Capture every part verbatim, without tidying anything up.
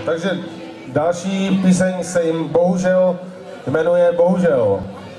Takže další píseň se jim bohužel jmenuje Bohužel.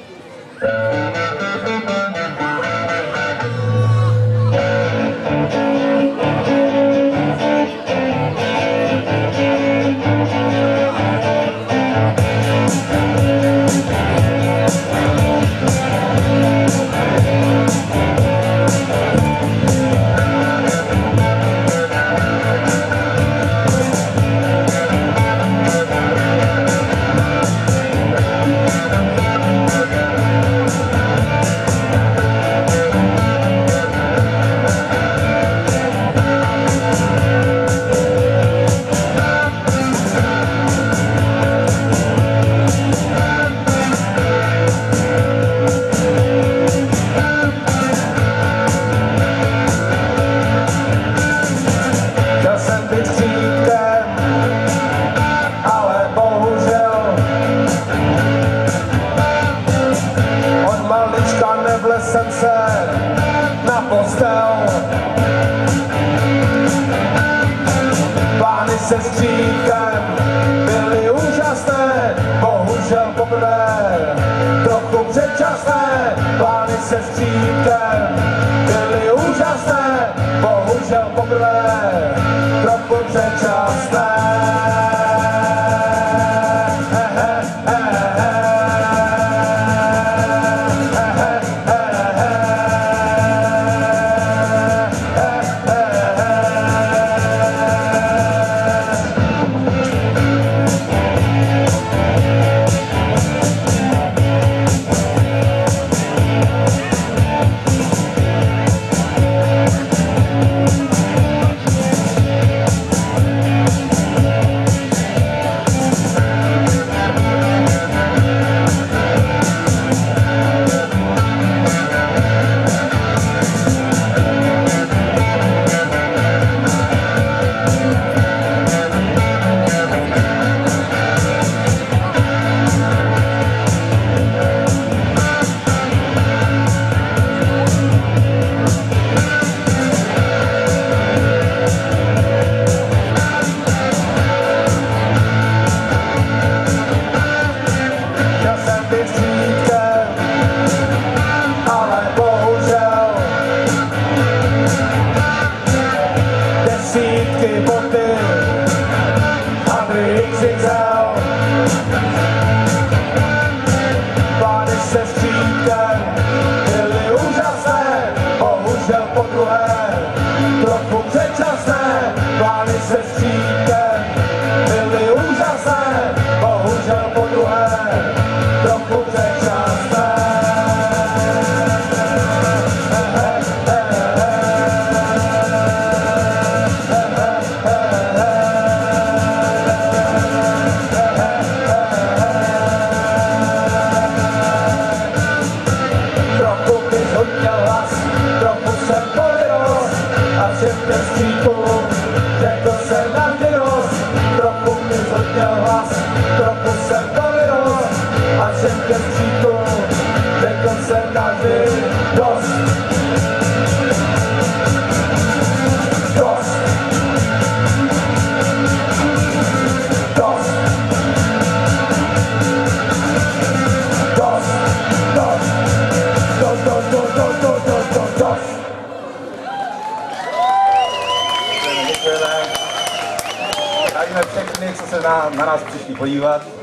Jsem se na postel, plány se střídkem byly úžasné, bohužel poprvé trochu předčasné. Plány se střídkem byly úžasné, bohužel poprvé trochu předčasné. Plány se střídkem byly úžasné, bohužel podruhé trochu předčasné. Plány se střídkem byly úžasné, bohužel podruhé trochu předčasné. Řekl jsem na vyrost, trochu mi zhodněl hlas, trochu jsem na vyrost, a všem ke stříku, řekl jsem na vyrost. Dost. Dost. Dost. Dost. Dost, dost, dost, dost, dost, dost, dost, dost. Zdravíme všechny, co se na, na nás přišli podívat.